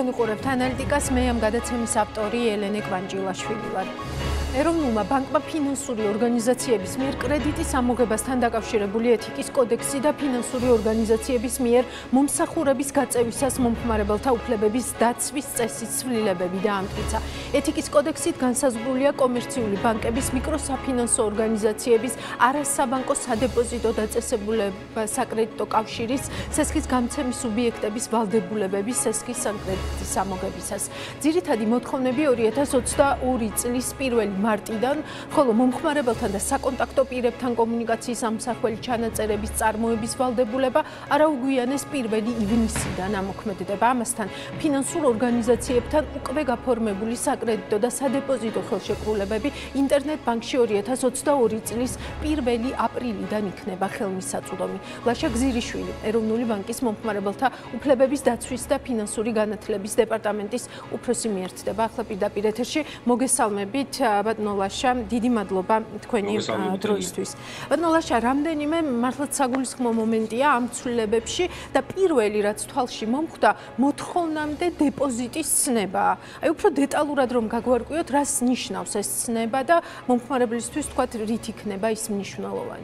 თქვენ უყურებთ ანალიტიკას, მე ამ გადაცემის ავტორი ელენე კვანჭილაშვილი ვარ. ეროვნულმა ბანკმა ფინანსური ორგანიზაციების მიერ კრედიტის ამოღებასთან დაკავშირებული ეთიკის კოდექსი და ფინანსური ორგანიზაციების მიერ მომსახურების გაწევისას მომხმარებელთა უფლებების დაცვის წესის ცვლილებები დაამტკიცა. ეთიკის კოდექსით განსაზღვრულია კომერციული ბანკების, მიკროსაფინანსო ორგანიზაციების, არასაბანკო სადეპოზიტო დაწესებულება საკრედიტო კავშირის, სესქის გამცემის სუბიექტების ვალდებულებების სესქის კრედიტის ამოღებისას. ძირითადი მოთხოვნები 2022 წლის 1 მარტიდან, ხოლო მომხმარებელთან და საკონტაქტო პირებთან კომუნიკაციის ამსახველი ჩანაწერების წარმოების ვალდებულება არაუგვიანეს 1 ივნისიდან ამოქმედდება. ამასთან ფინანსურ ორგანიზაციებთან უკვე გაფორმებული საკრედიტო და სადეპოზიტო ხელშეკრულებები ინტერნეტ ბანკში 2022 წლის 1 აპრილიდან იქნება ხელმისაწვდომი. ლაშა გზირიშვილი, ეროვნული ბანკის მომხმარებელთა უფლებების დაცვის და ფინანსური განათლების დეპარტამენტის უფროსი მიერთდება. ახლა პირდაპირ ეთერში მოგესალმებით. ბატონო ლაშა, დიდი მადლობა თქვენი დროისთვის. ბატონო ლაშა, რამდენიმე მართლაც საგულისხმო მომენტია ამ ცვლილებებში და პირველი რაც თვალში მომხვდა, მოთხოვნამდე დეპოზიტის ცნება. აი უფრო დეტალურად რომ გაგვარკვიოთ, რას ნიშნავს ეს ცნება და მომხმარებლისთვის თქვათ რით იქნება ის მნიშვნელოვანი.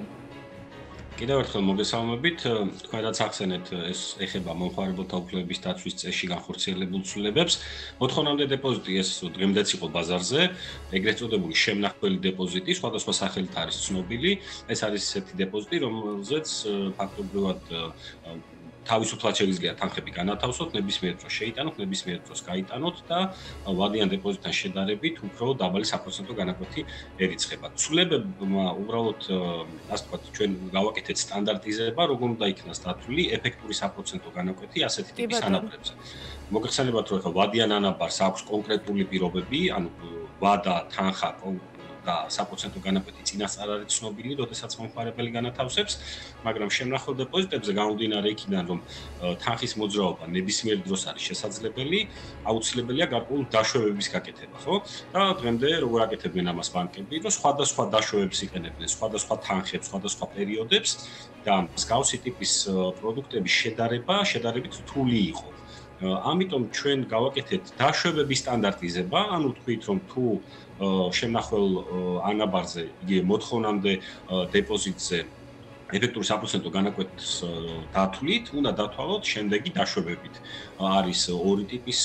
კიდევ ერთხელ მოგესალმებით. თქვენ რაც ახსენეთ, ეს ეხება მომხმარებელთა უფლებების დაცვის წესში განხორციელებულ ცვლილებებს. მოთხოვნამდე დეპოზიტი ეს დღემდეც იყო ბაზარზე, ეგრეთ წოდებული შემნახველი დეპოზიტი, სხვადასხვა სახელით არის ცნობილი. ეს არის ესეთი დეპოზიტი, რომელზეც ფაქტობრივად თავისუფლად შეგიძლია თანხები განათავსოთ, ნებისმიერ დროს შეიტანოთ, ნებისმიერ დროს გაიტანოთ და ვადიან დეპოზიტთან შედარებით უფრო დაბალი საპროცენტო განაკვეთი ერიცხება. ცვლილებებმა უბრალოდ ასე ვთქვათ, ჩვენ გავაკეთეთ სტანდარტიზება, როგორ უნდა იქნას დათვლილი ეფექტური საპროცენტო განაკვეთი ასეთი ტიპის ანაბრებზე. მოგეხსენებათ, რომ ახლა ვადიან ანაბარს აქვს კონკრეტული პირობები, ანუ ვადა, თანხა და საპროცენტო განაკვეთი წინასწარ არის ცნობილი, როდესაც მომხმარებელი განათავსებს, მაგრამ შემნახულ დეპოზიტებზე გამომდინარე იქიდან, რომ თანხის მოძრაობა ნებისმიერ დროს არის შესაძლებელი, აუცილებელია გარკვეული დაშვებების გაკეთება, ხო? და დღემდე როგორ აკეთებენ ამას ბანკები, რომ სხვადასხვა დაშვებებს იყენებდნენ, სხვადასხვა თანხებს, სხვადასხვა პერიოდებს და მსგავსი ტიპის პროდუქტების შედარებით რთული იყო. ამიტომ ჩვენ გავაკეთეთ დაშვებების სტანდარტიზება, ანუ თქვით, რომ თუ შემნახველ ანაბარზე, იგი მოთხოვნამდე დეპოზიტზე ეფექტური საპროცენტო განაკვეთს დათვლით, უნდა დათვალოთ შემდეგი დაშვებებით. არის ორი ტიპის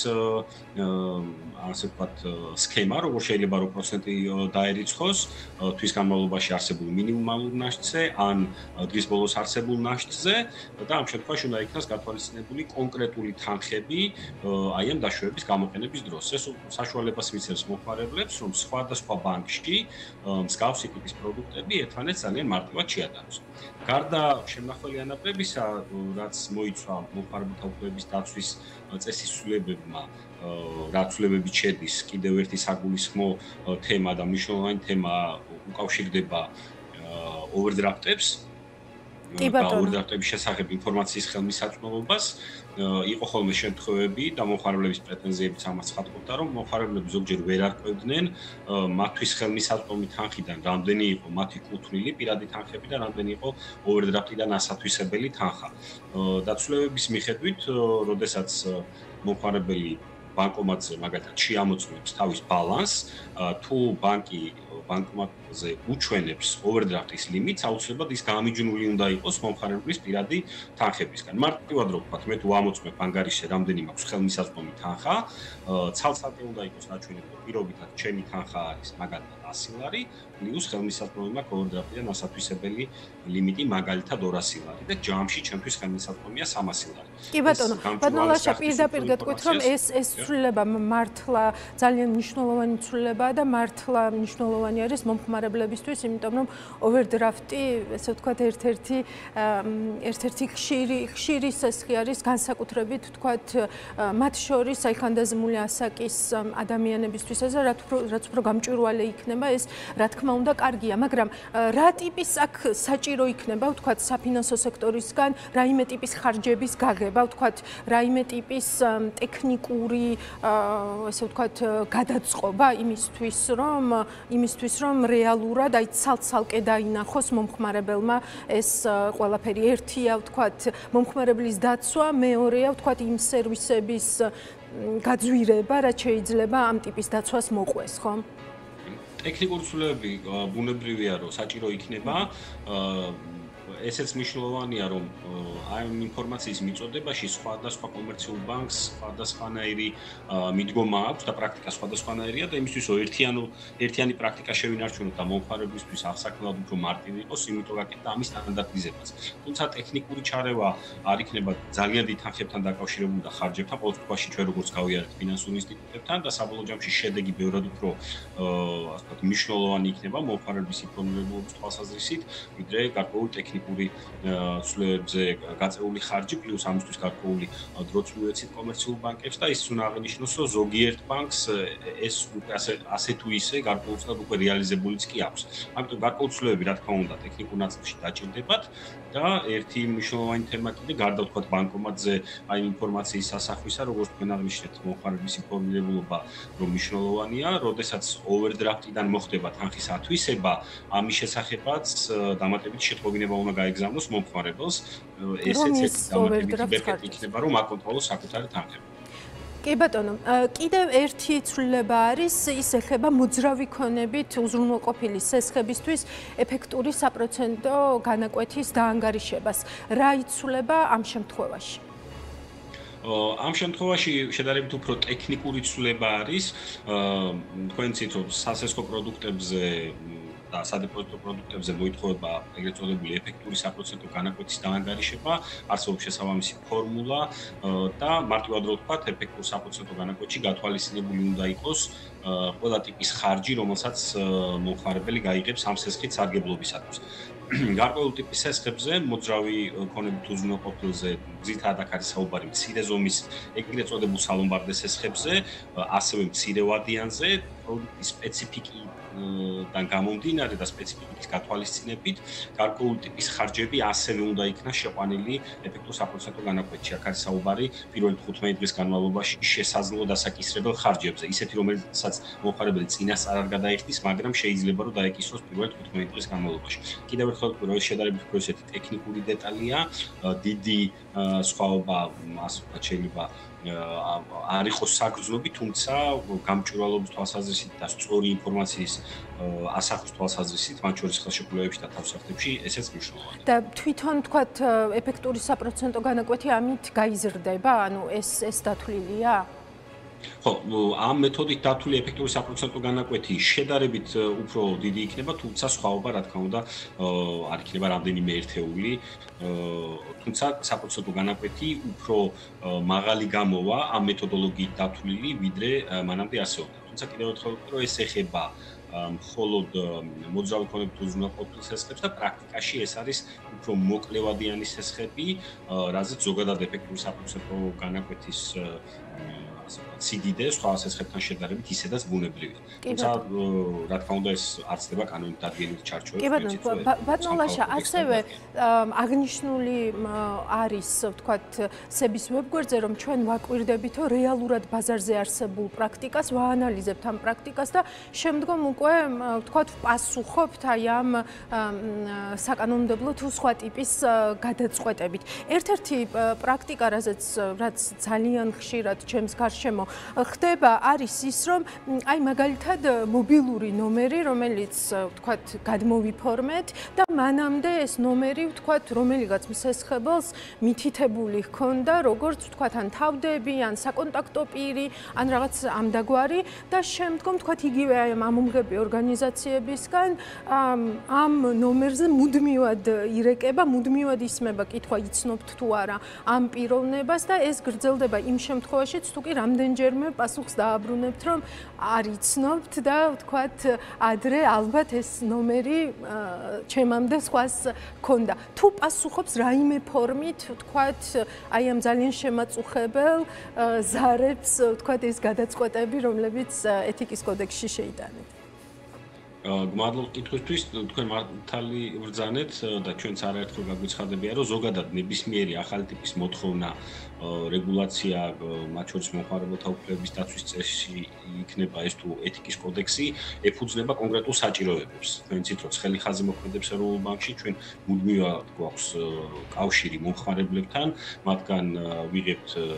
ასე ვთქვათ სქემა, როგორ შეიძლება 2% დაერიცხოს თვის განმავლობაში არსებულ მინიმუმალურ ნაშთზე ან დღის ბოლოს არსებულ ნაშთზე და ამ შემთხვევაში უნდა იქნას გათვალისწინებული კონკრეტული თანხები აი ამ დაშვების გამოყენების დროს. ეს საშუალებას მისცემს მომხმარებლებს, რომ სხვადასხვა ბანკში მსგავსი ტიპის პროდუქტები ერთმანეთს ძალიან მარტივად შეადაროს. გარდა შემნახველი ანაბრებისა, რაც მოიცვა მომხმარებელთა უფლებების დაცვის წესის ცვლილებებმა, რა ცვლილებებით შედის, კიდევ ერთი საგულისხმო თემა და მნიშვნელოვანი თემა უკავშირდება ოვერდრაფტებს. ოვერდრაფტების შესახებ ინფორმაციის ხელმისაწვდომობას. იყო ხოლმე შემთხვევები და მომხმარებლების პრეტენზიებიც ამას ცხადყოფდა, რომ მომხმარებლები ზოგჯერ ვერ არკვევდნენ მათთვის ხელმისაწვდომი თანხიდან რამდენი იყო მათი კუთვნილი პირადი თანხები და რამდენი იყო ოვერდრაფტიდან ასათვისებელი თანხა. და ცვლილებების მიხედვით, როდესაც მომხმარებელი ბანკომატზე მაგალითად შეამოწმებს თავის ბალანსს, თუ ბანკომატზე უჩვენებს ოვერდრაფტის ლიმიტს, აუცილებლად ის გამიჯნული უნდა იყოს მომხმარებლის პირადი თანხებისგან. მარტივად რო ვთქვათ, მე თუ ამოწმებ ანგარიშზე რამდენი მაქვს ხელმისაწვდომი თანხა, ცალ-ცალკე უნდა იყოს ნაჩვენები, რომ პირობითად ჩემი თანხა არის მაგალითად 100 ლარი, პლუს ხელმისაწვდომი მაქვს ოვერდრაფტიდან ასათვისებელი ლიმიტი მაგალითად 200 ლარი და ჯამში ჩემთვის ხელმისაწვდომია 300 ლარი. კი ბატონო, ბატონო ლაშა, პირდაპირ გეტყვით, რომ ეს ცვლილება მართლა ძალიან მნიშვნელოვანი ცვლილებაა და მართლა მნიშვნელოვანი არის მომხმარებლებისთვის, იმიტომ რომ ოვერდრაფტი, ესე ვთქვათ, ერთ-ერთი ხშირი სესხი არის განსაკუთრებით, ვთქვათ, მათ შორის აი ხანდაზმული ასაკის ადამიანებისთვის, რაც უფრო გამჭვირვალე იქნება, ეს რა თქმა უნდა კარგია, მაგრამ რა ტიპის აქ საჭირო იქნება, ვთქვათ, საფინანსო სექტორისგან რაიმე ტიპის ხარჯების გაღება, ვთქვათ, რაიმე ტიპის ტექნიკური, ესე ვთქვათ, გადაწყობა იმისთვის, რომ რეალურად აი ცალ-ცალკე დაინახოს მომხმარებელმა ეს ყველაფერი. ერთია, ვთქვათ, მომხმარებლის დაცვა, მეორეა, ვთქვათ, იმ სერვისების გაძვირება, რაც შეიძლება ამ ტიპის დაცვას მოყვეს, ხო? ტექნიკური ცვლილებები ბუნებრივია, რომ საჭირო იქნება. ესეც მნიშვნელოვანია, რომ აი ამ ინფორმაციის მიწოდებაში სხვადასხვა კომერციულ ბანკს სხვადასხვანაირი მიდგომა აქვს და პრაქტიკა სხვადასხვანაირია და იმისთვის რომ ერთიანი პრაქტიკა შევინარჩუნოთ და მომხმარებლისთვის აღსაქმნელად უფრო მარტივი იყოს, იმიტომ გაკეთდა ამის სტანდარტიზებაც. თუმცა ტექნიკური ჩარევა არ იქნება ძალიან დიდ თანხებთან დაკავშირებული და ხარჯებთან, ყოველ შემთხვევაში ჩვენ როგორც გავიარეთ ფინანსურ ინსტიტუტებთან და საბოლოო ჯამში შედეგი ბევრად უფრო ასე ვთქვათ მნიშვნელოვანი იქნება მომხმარებლის ინფორმირებულობის თვალსაზრისით, ვიდრე გარკვეული ტექნიკური ცვლილებებზე გაწეული ხარჯი პლუს ამისთვის გარკვეული დროც მიუეცით კომერციულ ბანკებს და ის უნდა აღინიშნოს, რომ ზოგიერთ ბანკს ეს ასე თუ ისე გარკვეულწილად უკვე რეალიზებულიც კი აქვს. ამიტომ გარკვეული ცვლილებები, რა თქმა უნდა, ტექნიკურ ნაწილში დაჭირდებათ და ერთი მნიშვნელოვანი თემა კიდე გარდა ვთქვათ ბანკომატზე აი ინფორმაციის სასახვისა, როგორც თქვენ აღნიშნეთ, მომხმარებლის ინფორმირებულობა რომ მნიშვნელოვანია, როდესაც ოვერდრაფტიდან მოხდება თანხის ათვისება, ამის შესახებაც დამატებითი შეტყობინება უნდა გაეგზავნოს მომხმარებელს, ესეც ერთი დამატებითი ბეფექტი იქნება, რომ აკონტროლოს საკუთარი თანხები. კი ბატონო, კიდევ ერთი ცვლილება არის, ის ეხება მოძრავი ქონებით უზრუნველყოფილი სესხებისთვის ეფექტური საპროცენტო განაკვეთის დაანგარიშებას. რა იცვლება ამ შემთხვევაში? ამ შემთხვევაში შედარებით უფრო ტექნიკური ცვლილება არის, თქვენ იცით, რომ სასესხო პროდუქტებზე და სადეპოზიტო პროდუქტებზე მოითხოვება ეგრეთ წოდებული ეფექტური საპროცენტო განაკვეთის დაანგარიშება, არსებობს შესაბამისი ფორმულა და მარტივად რო ვთქვათ, ეფექტურ საპროცენტო განაკვეთში გათვალისწინებული უნდა იყოს ყველა ტიპის ხარჯი, რომელსაც მომხმარებელი გაიღებს ამ სესხით სარგებლობისათვის. გარკვეული ტიპის სესხებზე, მოძრავი ქონებით უზრუნველყოფილზე, ძირითადად აქ არის საუბარი მცირე ზომის ეგრეთ წოდებულ სალომბარდე სესხებზე, ასევე მცირე ვადიანზე, პროდუქტის სპეციფიკიდან გამომდინარე და სპეციფიკის გათვალისწინებით, გარკვეული ტიპის ხარჯები ასევე უნდა იქნას შეყვანილი ეფექტურ საპროცენტო განაკვეთში. აქ არის საუბარი პირველი 15 დღის განმავლობაში შესაძლო დასაკისრებელ ხარჯებზე, ისეთი რომელსაც მომხმარებელი წინასწარ არ გადაიხდის, მაგრამ შეიძლება რომ დაეკისროს პირველი 15 დღის განმავლობაში. კიდევ ერთხელ რომ ეს შედარებით უფრო ესეთი ტექნიკური დეტალია, დიდი სხვაობა ასე ვთქვათ შეიძლება არ იყოს საგრძნობი, თუმცა გამჭვირვალობის თვალსაზრისით და სწორი ინფორმაციის ასახვის თვალსაზრისით, მათ შორის ხელშეკრულებებში და თავსართებში ესეც მნიშვნელოვანია. და თვითონ თქვათ ეფექტური საპროცენტო განაკვეთი ამით გაიზრდება, ანუ ეს დათვლილია? ხო, ამ მეთოდით დათვლილი ეფექტური საპროცენტო განაკვეთი შედარებით უფრო დიდი იქნება, თუმცა სხვაობა, რა თქმა უნდა, არ იქნება რამდენიმე ერთეული, თუმცა საპროცენტო განაკვეთი უფრო მაღალი გამოვა ამ მეთოდოლოგიით დათვლილი, ვიდრე მანამდე არსებობდა. თუმცა კიდევ ერთხელ ვთქვი, რომ ეს ეხება მხოლოდ მოძრავი ქონებით უზრუნველყოფილ სესხებს და პრაქტიკაში ეს არის უფრო მოკლევადიანი სესხები, რაზეც ზოგადად ეფექტური საპროცენტო განაკვეთის სიდიდე სხვა სესხებთან შედარებით ისედაც ბუნებრივია. თუმცა რა თქმა უნდა ეს არც ხდება კანონით დადგენილი ჩარჩოებით. კი ბატონო ლაშა, ასევე აღნიშნული არის, ვთქვათ, სების ვებგვერდზე, რომ ჩვენ ვაკვირდებითო რეალურად ბაზარზე არსებულ პრაქტიკას, ვაანალიზებთ ამ პრაქტიკას და შემდგომ უკვე, ვთქვათ, ვპასუხობთ აი ამ საკანონმდებლო თუ სხვა ტიპის გადაწყვეტებით. ერთ-ერთი პრაქტიკა, რაც ძალიან ხშირად ჩემს გარშემო ხდება, არის ის, რომ აი მაგალითად მობილური ნომერი, რომელიც ვთქვათ გადმოვიფორმეთ და მანამდე ეს ნომერი ვთქვათ რომელიღაც მსესხებელს მითითებული ჰქონდა, როგორც ვთქვათ ან თავდები, ან საკონტაქტო პირი, ან რაღაც ამდაგვარი და შემდგომ ვთქვათ იგივე აი ამომღები ორგანიზაციებისგან ამ ნომერზე მუდმივად ირეკება, მუდმივად ისმება კითხვა იცნობთ თუ არა ამ პიროვნებას და ეს გრძელდება იმ შემთხვევაშიც თუ კი რამდენჯერმე პასუხს დააბრუნებთ, რომ არ იცნობთ და ვთქვათ ადრე ალბათ ეს ნომერი ჩემამდე სხვას ქონდა. თუ პასუხობს რაიმე ფორმით, ვთქვათ, აი ამ ძალიან შემაწუხებელ ზარებს, ვთქვათ, ეს გადაწყვეტები, რომლებიც ეთიკის კოდექსში შეიტანეთ. გმადლობთ კითხვისთვის, თქვენ მართალი ვბრძანეთ და ჩვენც არაერთხელ გაგვიცხადებია, რომ ზოგადად ნებისმიერი ახალი ტიპის მოთხოვნა რეგულაცია, მათ შორის მომხმარებელთა უფლებების დაცვის წესში იქნება ეს თუ ეთიკის კოდექსი, ეფუძნება კონკრეტულ საჭიროებებს. თქვენ იცით, რომ ცხელი ხაზი მოქმედებს ეროვნულ ბანკში, ჩვენ მუდმივად გვაქვს კავშირი მომხმარებლებთან, მათგან ვიღებთ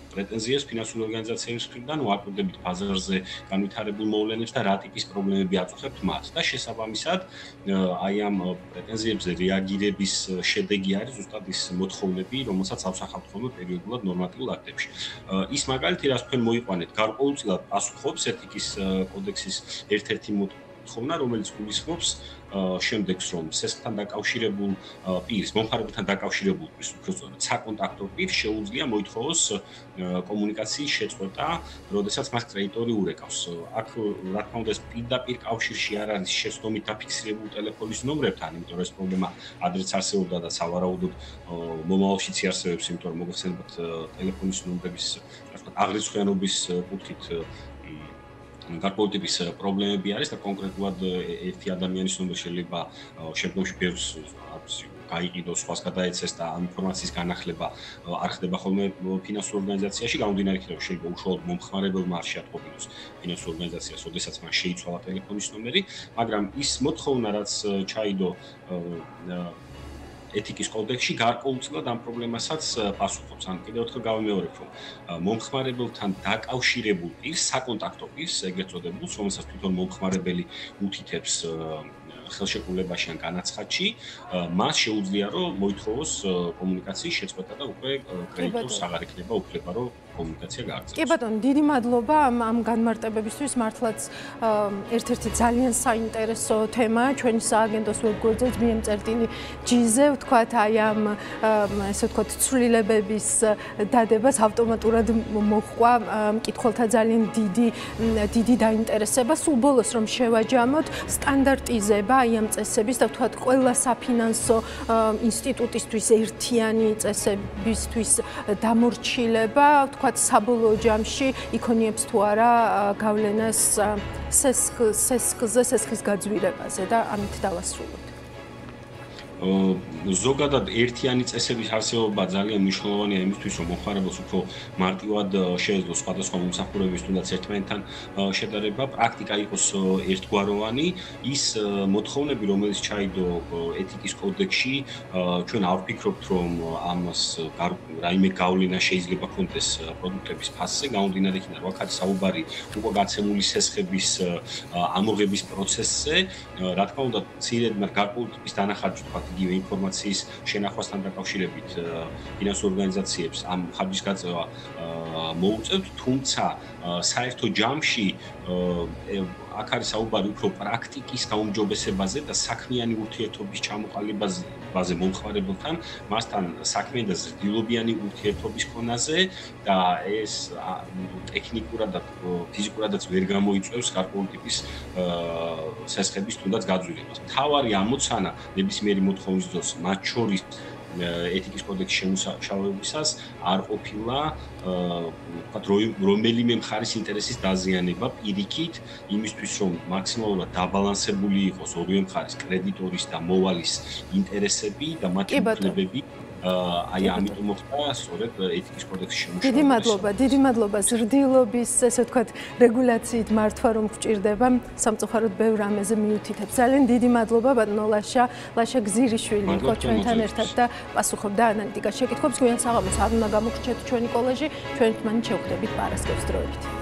პრეტენზიას ფინანსური ორგანიზაციების მხრიდან, ვაკვირდებით ბაზარზე განვითარებულ მოვლენებს და რა ტიპის პრობლემები აწუხებთ მათ. და შესაბამისად, აი ამ პრეტენზიებზე რეაგირების შედეგი არის ზუსტად ის მოთხოვნები, რომელსაც ავსახავთ ხოლმე პერიოდულად ნორმატიულ აქტებში. ის მაგალითი, რაც თქვენ მოიყვანეთ, გარკვეულწილად პასუხობს ეთიკის კოდექსის ერთ-ერთი მოთხოვნა, რომელიც გულისხმობს შემდეგს, რომ სესხთან დაკავშირებულ პირს, მომხმარებელთან დაკავშირებულ პირს, უფრო სწორად, საკონტაქტო პირს შეუძლია მოითხოვოს კომუნიკაციის შეწყვეტა, როდესაც მას კრედიტორი ურეკავს. აქ, რა თქმა უნდა, ეს პირდაპირ კავშირში არ არის შეცდომით დაფიქსირებულ ტელეფონის ნომრებთან, იმიტომ რომ ეს პრობლემა ადრეც არსებობდა და სავარაუდოდ მომავალშიც იარსებებს, იმიტომ რომ მოგეხსენებათ ტელეფონის ნომრების, ასე ვთქვათ, აღრიცხვიანობის კუთხით გარკვეული ტიპის პრობლემები არის და კონკრეტულად ერთი ადამიანის ნომერი შეიძლება შემდგომში ბევრს გაიყიდოს, სხვას გადაეცეს და ამ ინფორმაციის განახლება არ ხდება ხოლმე ფინანსურ ორგანიზაციაში, გამომდინარე იქიდან, რომ შეიძლება უშუალოდ მომხმარებელმა არ შეატყობინოს ფინანსურ ორგანიზაციას, ოდესაც მან შეიცვალა ტელეფონის ნომერი, მაგრამ ის მოთხოვნა, რაც ჩაიდო ეთიკის კოდექსში, გარკვეულწილად ამ პრობლემასაც პასუხობს. ან კიდევ ერთხელ გავიმეორებ, რომ მომხმარებელთან დაკავშირებულ პირს, საკონტაქტო პირს, ეგრეთ წოდებულს, რომელსაც თვითონ მომხმარებელი უთითებს ხელშეკრულებაში ან განაცხადში, მას შეუძლია, რომ მოითხოვოს კომუნიკაციის შეწყვეტა და უკვე კრედიტორს აღარ ექნება უფლება, რომ კომუნიკაცია გააგრძელოს. კი ბატონო, დიდი მადლობა ამ განმარტებებისთვის. მართლაც ერთ-ერთი ძალიან საინტერესო თემაა ჩვენი სააგენტოს ვებგვერდზე GM-G-ზე, ვთქვათ, აი ამ ესე ვთქვათ, ცვლილებების დადებას ავტომატურად მოჰყვა მკითხველთა ძალიან დიდი დაინტერესება. სულ ბოლოს რომ შევაჯამოთ, სტანდარტიზება აი ამ წესების და ვთქვათ, ყველა საფინანსო ინსტიტუტისთვის ერთიანი წესებისთვის დამორჩილება, ვთქვათ, საბოლოო ჯამში იქონიებს თუ არა გავლენას სესხის გაძვირებაზე და ამით დავასრულოთ. ზოგადად ერთიანი წესების არსებობა ძალიან მნიშვნელოვანია იმისთვის, რომ მომხმარებელს უფრო მარტივად შეეძლოს სხვადასხვა მომსახურების თუნდაც ერთმანეთთან შედარება, პრაქტიკა იყოს ერთგვაროვანი. ის მოთხოვნები, რომელიც ჩაიდო ეთიკის კოდექსში, ჩვენ არ ვფიქრობთ, რომ ამას რაიმე გავლენა შეიძლება ქონდეს პროდუქტების ფასზე, გამომდინარე იქიდან, რომ აქ არის საუბარი უკვე გაცემული სესხების ამოღების პროცესზე, რა თქმა უნდა, მცირედ გარკვეული ტიპის დანახარჯი თქვა იგივე ინფორმაციის შენახვასთან დაკავშირებით ფინანსურ ორგანიზაციებს ამ ხარჯის გაწევა მოუწევთ, თუმცა საერთო ჯამში აქ არის საუბარი უფრო პრაქტიკის გაუმჯობესებაზე და საქმიანი ურთიერთობის ჩამოყალიბებაზე მომხმარებელთან, მასთან საქმიანი და ზრდილობიანი ურთიერთობის ქონაზე და ეს ტექნიკურად და ფიზიკურადაც ვერ გამოიწვევს გარკვეული ტიპის სესხების თუნდაც გაძვირებას. მთავარი ამოცანა ნებისმიერი მოთხოვნის დროს, მათ შორის ეთიკის კოდექსის შემუშავებისას არ ყოფილა ვთქვათ, რომელიმე მხარის ინტერესის დაზიანება პირიქით, იმისთვის, რომ მაქსიმალურად დაბალანსებული იყოს ორივე მხარის კრედიტორის და მოვალის ინტერესები და მათი უფლებები. აი ამიტომ მოხდა სწორედ ეთიკის კოდექსის შემუშავება. დიდი მადლობა ზრდილობის, ესე ვთქვათ, რეგულაციით მართვა რომ გვჭირდება, სამწუხაროდ ბევრ რამეზე მიუთითებს. ძალიან დიდი მადლობა ბატონო ლაშა გზირიშვილი იყო ჩვენთან ერთად და პასუხობდა ანალიტიკას შეკითხვებს. გვიან საღამოს არ უნდა გამოგრჩეთ ჩვენი კოლეჯი, ჩვენ თვითონ შევხვდებით პარასკევს დროებით.